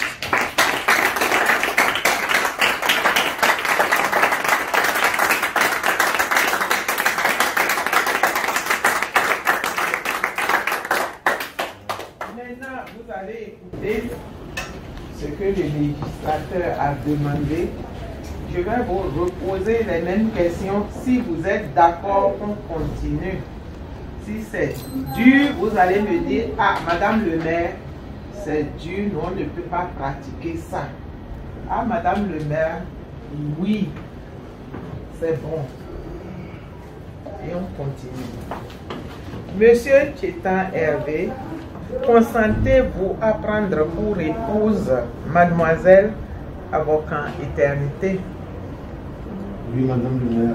Maintenant, vous allez écouter ce que le législateur a demandé. Je vais vous reposer les mêmes questions. Si vous êtes d'accord, on continue. Si c'est dur, vous allez me dire, ah, Madame le maire, c'est dur, nous, on ne peut pas pratiquer ça. Ah, Madame le maire, oui, c'est bon. Et on continue. Monsieur Tchetan Hervé, consentez-vous à prendre pour épouse Mademoiselle Avocat Éternité? Oui, Madame le maire.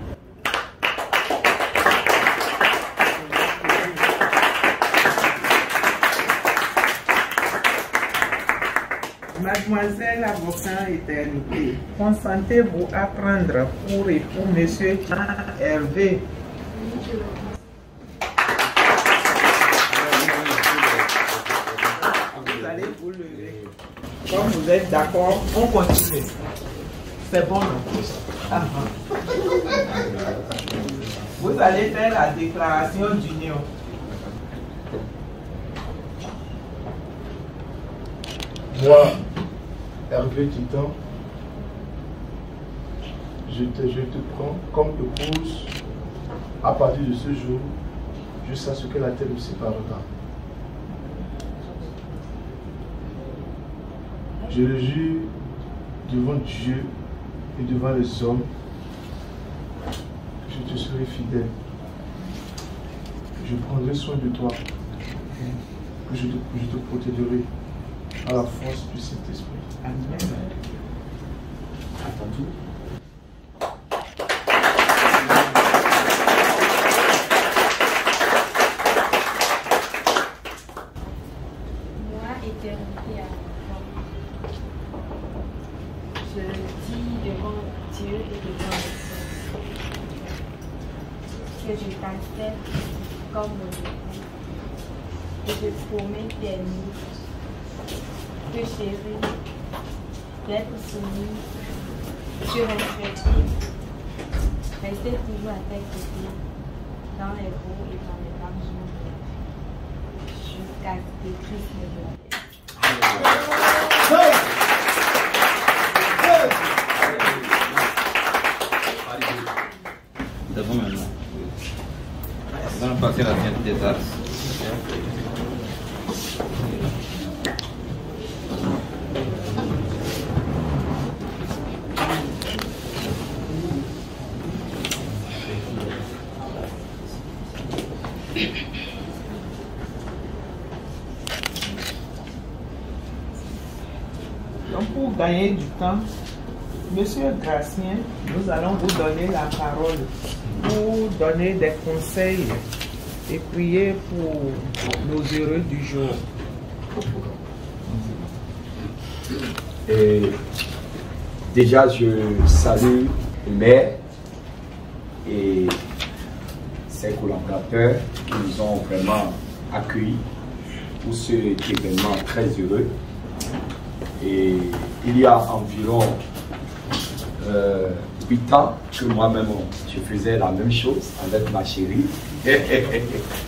Mademoiselle Avocat Éternité, consentez-vous à prendre pour époux Monsieur Hervé? Vous allez vous lever. Comme vous êtes d'accord, on continue. C'est bon, non? Ah, ah. Vous allez faire la déclaration d'union. Moi, Hervé Titan, je te, je te prends comme épouse à partir de ce jour jusqu'à ce que la terre nous séparera. Je le jure devant Dieu et devant les hommes, je te serai fidèle. Je prendrai soin de toi, que je te, je te protégerai à la force du Saint-Esprit. Amen. Attends-tu? Moi, éternité à je le dis devant Dieu et devant les hommes, que je t'accepte comme mon époux, et je promets d'aimer, de chérir, d'être soumis, de respecter, rester toujours à tes côtés, dans les hauts et dans les bas jours, jusqu'à ce que Christ me voie. D'abord maintenant. Nous allons passer à la tête des arts. Donc pour gagner du temps, Monsieur Gracien, nous allons vous donner la parole pour donner des conseils et prier pour nos heureux du jour. Et déjà, je salue le maire et ses collaborateurs qui nous ont vraiment accueillis pour cet événement très heureux. Et il y a environ euh, huit ans que moi-même je faisais la même chose avec ma chérie. Et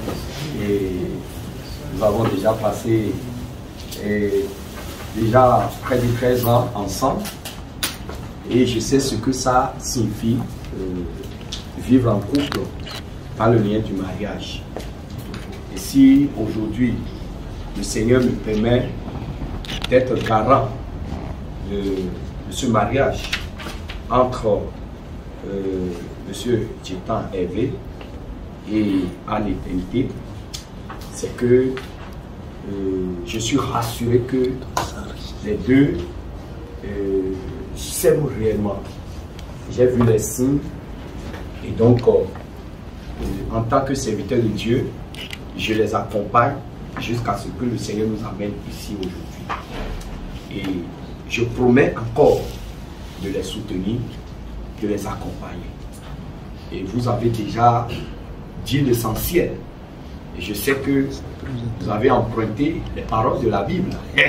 nous avons déjà passé et, déjà près de treize ans ensemble. Et je sais ce que ça signifie euh, vivre en couple par le lien du mariage. Et si aujourd'hui le Seigneur me permet d'être garant de, de ce mariage entre euh, M. Tchetan Hervé et à l'éternité, c'est que euh, je suis rassuré que les deux euh, s'aiment réellement. J'ai vu les signes et donc euh, en tant que serviteur de Dieu, je les accompagne jusqu'à ce que le Seigneur nous amène ici aujourd'hui. Et je promets encore de les soutenir, de les accompagner. Et vous avez déjà dit l'essentiel. Et je sais que vous avez emprunté les paroles de la Bible.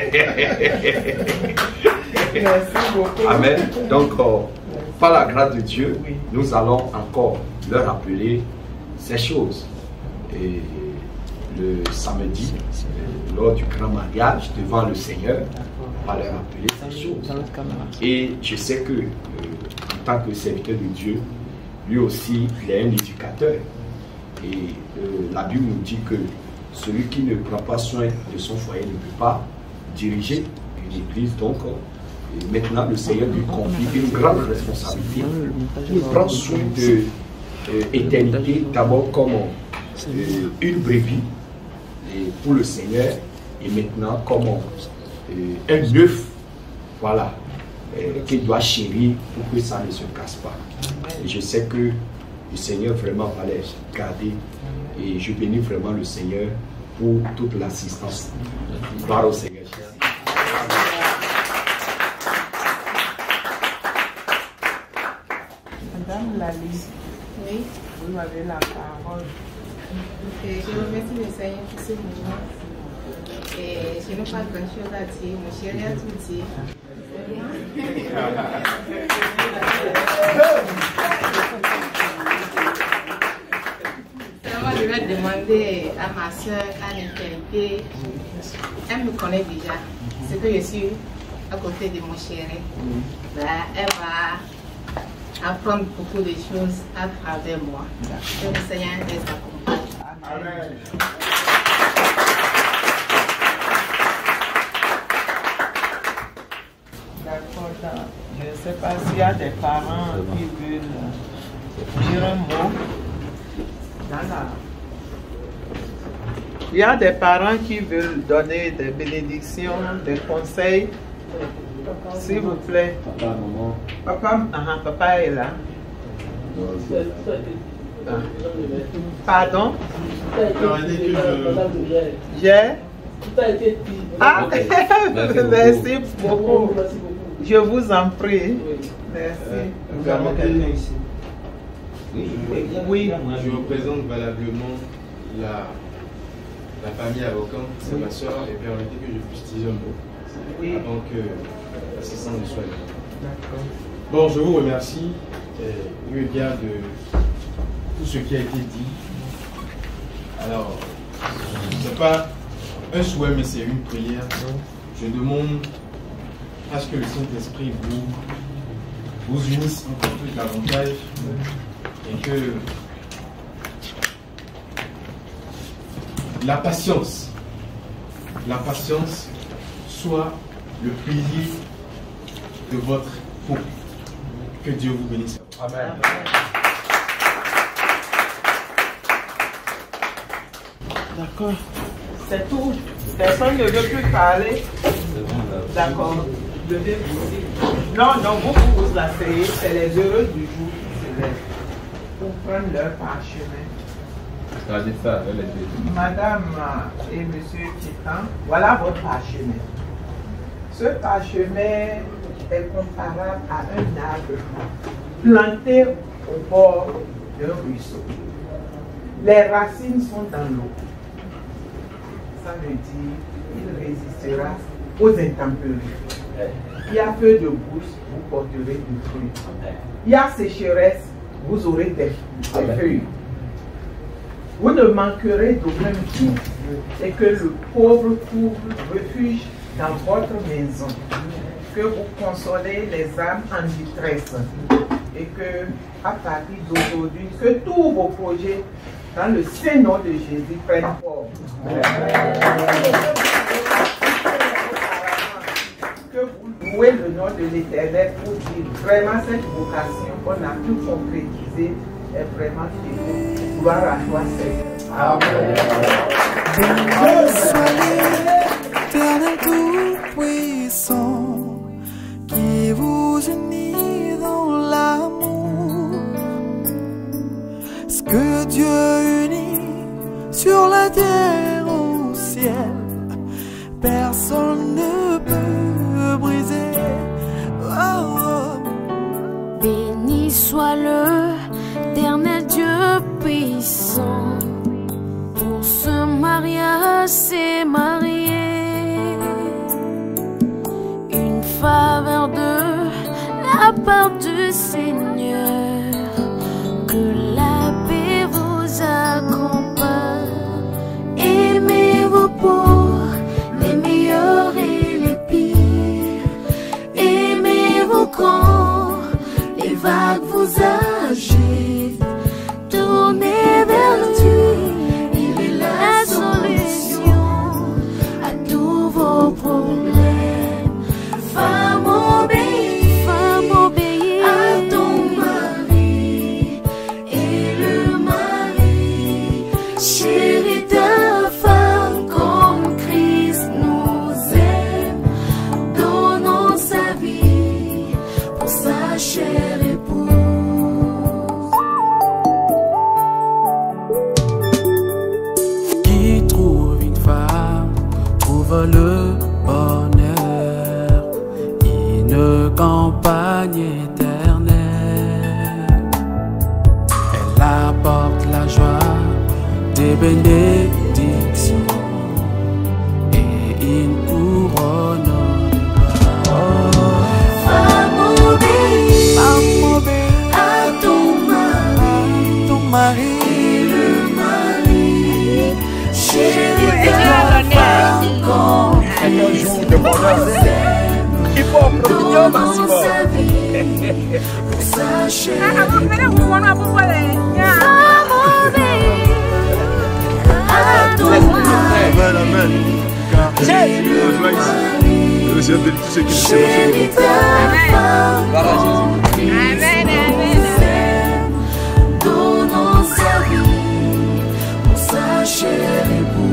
Merci beaucoup. Amen. Donc, euh, par la grâce de Dieu, nous allons encore leur rappeler ces choses. Et le samedi, lors du grand mariage devant le Seigneur, on va leur rappeler ces choses. Et je sais que, euh, en tant que serviteur de Dieu, lui aussi, il est un éducateur. Et euh, la Bible nous dit que celui qui ne prend pas soin de son foyer ne peut pas diriger une église. Donc, euh, et maintenant, le Seigneur lui confie une grande responsabilité. Il prend soin de euh, l'éternité, d'abord comme euh, une brebis et pour le Seigneur, et maintenant comme euh, un œuf, voilà, euh, qu'il doit chérir pour que ça ne se casse pas. Et je sais que le Seigneur vraiment va les garder et je bénis vraiment le Seigneur pour toute l'assistance. Gloire au Seigneur. Madame Lali, Oui. vous avez la parole. Et je remercie le Seigneur pour ce moment. Et je n'ai pas grand chose à dire. Mon chéri a tout dit. Seulement, je vais demander à ma soeur, à l'interpréter. Elle me connaît déjà. C'est que je suis à côté de mon chéri. Ben, elle va apprendre beaucoup de choses à travers moi. Que le Seigneur les accompagne. Amen. D'accord. Je ne sais pas s'il y a des parents qui veulent dire un mot. Dans la... Il y a des parents qui veulent donner des bénédictions, des conseils. S'il vous plaît. Papa, maman. Papa, uh-huh, papa est là. Ah. Pardon? J'ai. Ah, merci beaucoup. Je vous en prie. Merci. Nous avons quelqu'un ici. Oui. Je représente valablement la, la famille avocat. C'est ma soeur et permettez que je puisse dire un mot. Oui. Avant que l'assistant ne soit là. D'accord. Bon, je vous remercie euh, eu égard de tout ce qui a été dit. Alors, ce n'est pas un souhait, mais c'est une prière. Je demande à ce que le Saint-Esprit vous, vous unisse encore plus davantage et que la patience, la patience soit le pilier de votre couple. Que Dieu vous bénisse. Amen. D'accord. C'est tout. Personne ne veut plus parler. D'accord. Devez vous. Non, non, vous vous, vous asseyez. C'est les heureux du jour qui se lèvent pour prendre leur parchemin. Madame et Monsieur Titan, voilà votre parchemin. Ce parchemin est comparable à un arbre planté au bord d'un ruisseau. Les racines sont dans l'eau. ça veut dire qu'il résistera aux intempéries. Il y a feu de brousse, vous porterez du fruit. Il y a sécheresse, vous aurez des, des feuilles. Vous ne manquerez d'aucun bien et que le pauvre trouve refuge dans votre maison. Que vous consolez les âmes en détresse et que, à partir d'aujourd'hui, que tous vos projets dans le Saint-Nom de Jésus prennent forme. Que vous louez le nom de l'Éternel pour dire vraiment cette vocation qu'on a pu concrétiser est vraiment finie. Gloire à toi, Seigneur. Béni soit l'Éternel tout-puissant qui vous unit dans l'amour. Ce que Dieu unit sur la terre au ciel, personne ne peut briser. Oh, oh. Béni soit l'Éternel Dieu puissant, pour ce mariage s'est marié. Une faveur de la part du Seigneur, que la paix vous accompagne. Aimez vos pauvres, les meilleurs et les pires. Aimez vos grands, les vagues vous agitent. Tournez vers lui, il est la solution à tous vos problèmes. Femme obéie, femme obéie à ton mari, et le mari chérit ta femme comme Christ nous aime, donnant sa vie pour sa chère épouse. Qui trouve une femme trouve le bonheur, une campagne éternelle. Elle apporte la joie des bénédictions et une couronne de gloire. Femme obéie, Femme obéie à ton mari, ton mari, et le mari chérit ta femme comme Christ nous aime, donnant sa vie pour sa chère épouse. Femme obéie à ton mari, et le mari chérit ta femme comme Christ nous aime, donnant sa vie pour sa chère épouse.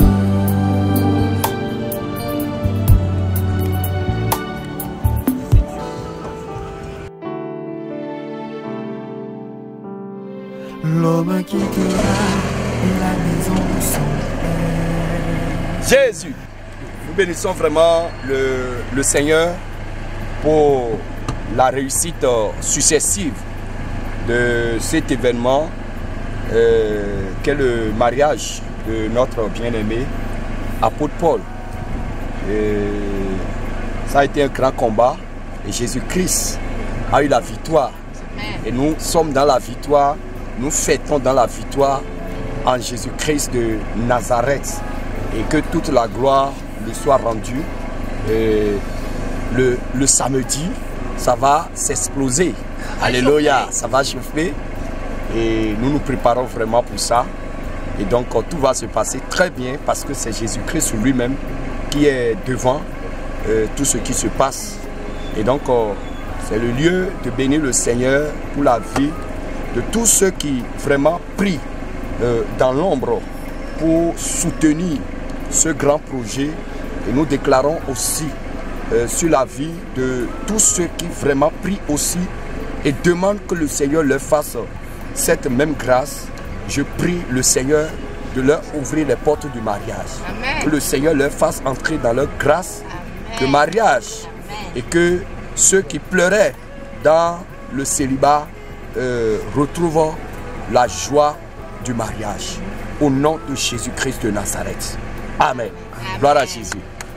l'homme quittera la maison de son père. Jésus, nous bénissons vraiment le, le Seigneur pour la réussite successive de cet événement euh, qu'est le mariage de notre bien-aimé apôtre Paul. Et ça a été un grand combat et Jésus-Christ a eu la victoire. Et nous sommes dans la victoire, nous fêtons dans la victoire en Jésus-Christ de Nazareth. Et que toute la gloire lui soit rendue. Et le, le samedi, ça va s'exploser. Alléluia, ça va chauffer. Et nous nous préparons vraiment pour ça. Et donc tout va se passer très bien parce que c'est Jésus-Christ lui-même qui est devant euh, tout ce qui se passe. Et donc euh, c'est le lieu de bénir le Seigneur pour la vie de tous ceux qui vraiment prient euh, dans l'ombre pour soutenir ce grand projet. Et nous déclarons aussi euh, sur la vie de tous ceux qui vraiment prient aussi et demandent que le Seigneur leur fasse cette même grâce. Je prie le Seigneur de leur ouvrir les portes du mariage. Amen. Que le Seigneur leur fasse entrer dans leur grâce Amen. De mariage. Amen. Et que ceux qui pleuraient dans le célibat euh, retrouvent la joie du mariage. Au nom de Jésus-Christ de Nazareth. Amen. Gloire à Jésus.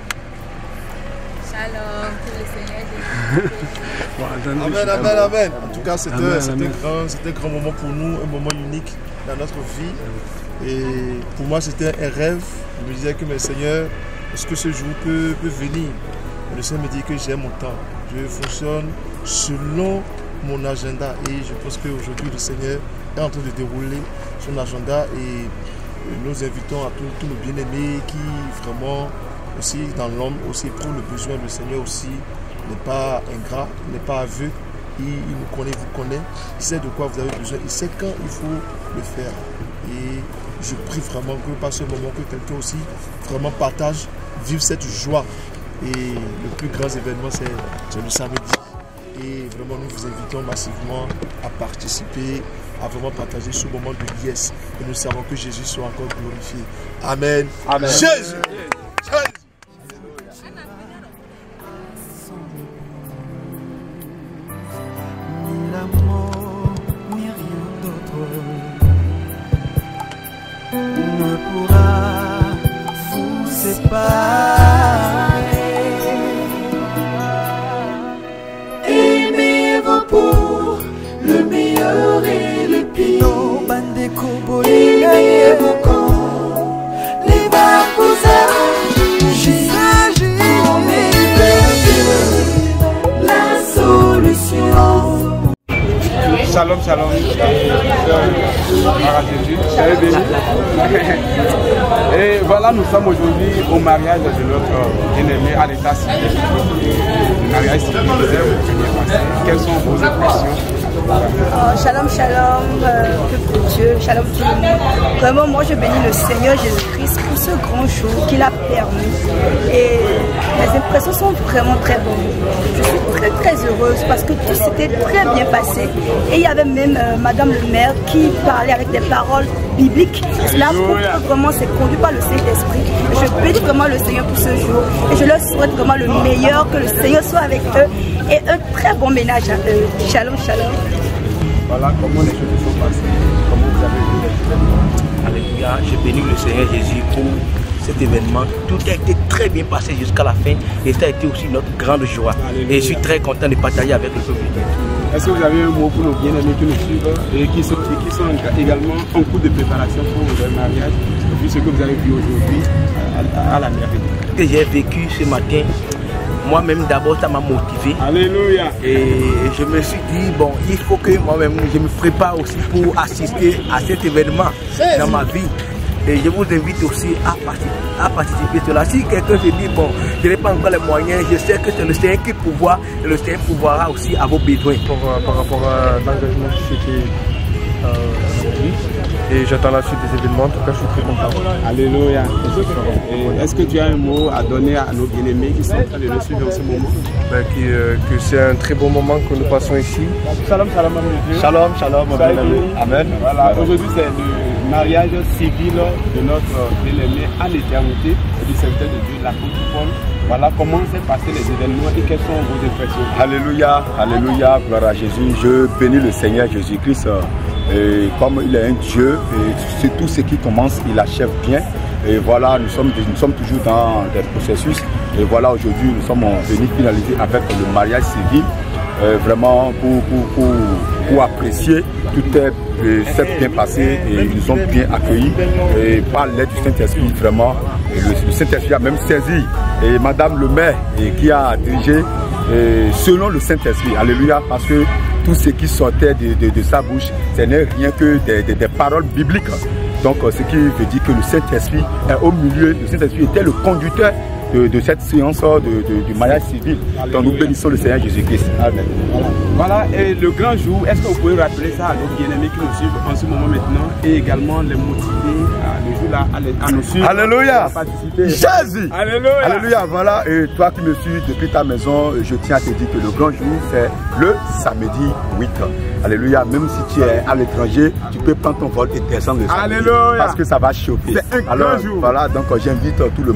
Shalom, que le Seigneur Jésus. Amen, amen, amen. En tout cas, c'était un grand moment pour nous, un moment unique dans notre vie. Et pour moi, c'était un rêve. Je me disais que, mais Seigneur, est-ce que ce jour peut, peut venir? Le Seigneur me dit que j'ai mon temps. Je fonctionne selon mon agenda. Et je pense qu'aujourd'hui, le Seigneur est en train de dérouler son agenda. Et nous invitons à tous, tous nos bien-aimés qui vraiment, aussi dans l'homme, aussi éprouvent le besoin. Le Seigneur aussi n'est pas ingrat, n'est pas aveugle. Il, il nous connaît, vous connaît. Il sait de quoi vous avez besoin. Il sait quand il faut le faire. Et je prie vraiment que par ce moment, que quelqu'un aussi vraiment partage, vive cette joie. Et le plus grand événement, c'est le samedi. Et vraiment, nous vous invitons massivement à participer, à vraiment partager ce moment de liesse. Et nous savons que Jésus soit encore glorifié. Amen. Amen. Jésus. Jésus. Ni l'amour, ni rien d'autre ne pourra vous séparer. Aimez-vous pour le meilleur et le pire. No bandeko aimez-vous quand les bas vous arrangent. La solution. Shalom, shalom. Et voilà, nous sommes aujourd'hui au mariage de notre bien-aimé à l'état civil. Le mariage civil, quelles sont vos impressions? Oh, shalom, shalom, euh, que pour Dieu, shalom tout le monde. Vraiment, moi je bénis le Seigneur Jésus-Christ pour ce grand jour qu'il a permis. Et les impressions sont vraiment très bonnes. Je suis très très heureuse parce que tout s'était très bien passé. Et il y avait même euh, Madame le maire qui parlait avec des paroles bibliques. Cela prouve que vraiment c'est conduit par le Saint-Esprit. Je bénis vraiment le Seigneur pour ce jour. Et je leur souhaite vraiment le meilleur, que le Seigneur soit avec eux. Et un très bon ménage à eux. Shalom, shalom. Voilà comment les choses sont passées, comment vous avez vu les événements. Alléluia, je bénis le Seigneur Jésus pour cet événement. Tout a été très bien passé jusqu'à la fin et ça a été aussi notre grande joie. Alléluia. Et je suis très content de partager avec le peuple. Est-ce que vous avez un mot pour nos bien-aimés qui nous suivent et qui sont, et qui sont également en cours de préparation pour leur mariage, vu ce que vous avez vu aujourd'hui à, à, à la mairie? Ce que j'ai vécu ce matin, moi-même d'abord ça m'a motivé. Alléluia. Et je me suis dit, bon, il faut que moi-même je me prépare aussi pour assister à cet événement dans ma vie. Et je vous invite aussi à participer, à participer à cela. Si quelqu'un se dit, bon, je n'ai pas encore les moyens, je sais que c'est le Seigneur qui pourvoit et le Seigneur pourvoira aussi à vos besoins. Pour, euh, par rapport à l'engagement qui s'était euh, et j'attends la suite des événements, en tout cas je suis très content. Alléluia. Est-ce que tu as un mot à donner à nos bien-aimés qui sont en train de nous suivre en ce moment? Ben, qui, euh, que c'est un très bon moment que nous passons ici. Shalom, shalom, Dieu. Shalom, shalom, amen. Voilà, aujourd'hui c'est le mariage civil de notre bien-aimé à l'éternité et du serviteur de Dieu, l'apôtre Paul. Voilà comment s'est passé les événements et quelles sont vos impressions. Alléluia, alléluia, gloire à Jésus. Je bénis le Seigneur Jésus-Christ. Et comme il est un Dieu, et c'est tout ce qui commence, il achève bien. Et voilà, nous sommes, nous sommes toujours dans des processus. Et voilà, aujourd'hui, nous sommes venus finaliser avec le mariage civil. Euh, vraiment pour, pour, pour, pour apprécier, tout est s'est bien passé et ils nous ont bien accueillis. Et par l'aide du Saint-Esprit, vraiment, et le, le Saint-Esprit a même saisi. Et Madame le maire et qui a dirigé et selon le Saint-Esprit. Alléluia, parce que tout ce qui sortait de, de, de sa bouche, ce n'est rien que des, des, des paroles bibliques. Donc ce qui veut dire que le Saint-Esprit est au milieu, le Saint-Esprit était le conducteur de, de cette séance de, de, du mariage civil. Donc nous bénissons le Seigneur Jésus-Christ. Amen. Voilà, et le grand jour, est-ce que vous pouvez rappeler ça à nos bien-aimés qui nous suivent en ce moment maintenant et également les motiver à, le jour là, à, à nous suivre? Alléluia, à participer. Jésus. Alléluia. Alléluia, voilà, et toi qui me suis depuis ta maison, je tiens à te dire que le grand jour, c'est le samedi huit. Alléluia, même si tu es à l'étranger, tu peux prendre ton vol et descendre le samedi. Alléluia. Parce que ça va chauffer. C'est un Alors, grand jour. Voilà, donc j'invite tout le monde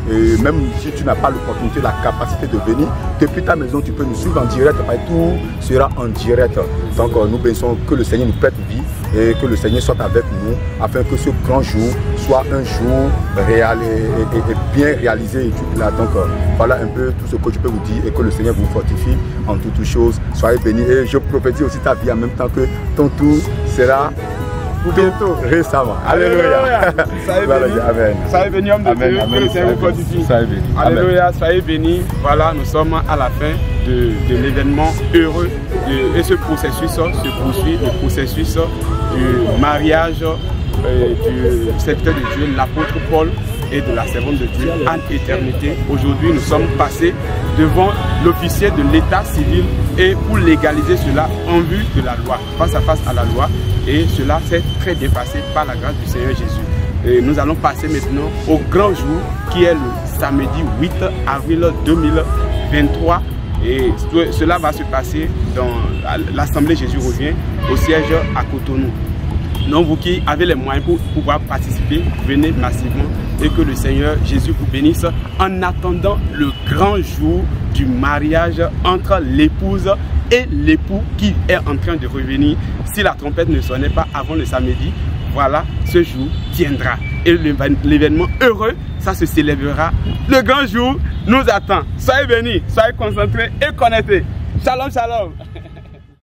Et même si tu n'as pas l'opportunité, la capacité de venir, depuis ta maison, tu peux nous suivre en direct. Tout sera en direct. Donc nous bénissons que le Seigneur nous prête vie et que le Seigneur soit avec nous afin que ce grand jour soit un jour réel et, et, et bien réalisé. Et tout là. Donc voilà un peu tout ce que je peux vous dire et que le Seigneur vous fortifie en toutes choses. Soyez bénis et je prophétise aussi ta vie en même temps que ton tour sera bientôt récemment. Alléluia. Soyez bénis. Amen. Soyez bénis, homme de Dieu. Que le Seigneur vous fortifie. Soyez bénis. Alléluia. Soyez bénis. Voilà, nous sommes à la fin de, de l'événement heureux. De, et ce processus se poursuit, le processus du mariage euh, du serviteur de Dieu, l'apôtre Paul, et de la servante de Dieu en éternité. Aujourd'hui, nous sommes passés devant l'officier de l'état civil et pour légaliser cela en vue de la loi, face à face à la loi. Et cela s'est très bien passé par la grâce du Seigneur Jésus. Et nous allons passer maintenant au grand jour qui est le samedi huit avril deux mille vingt-trois. Et cela va se passer dans l'Assemblée Jésus revient au siège à Cotonou. Donc vous qui avez les moyens pour pouvoir participer, venez massivement et que le Seigneur Jésus vous bénisse en attendant le grand jour du mariage entre l'épouse et l'époux qui est en train de revenir. Si la trompette ne sonnait pas avant le samedi, voilà, ce jour viendra. Et l'événement heureux, ça se célébrera. Le grand jour nous attend. Soyez bénis, soyez concentrés et connectés. Shalom, shalom.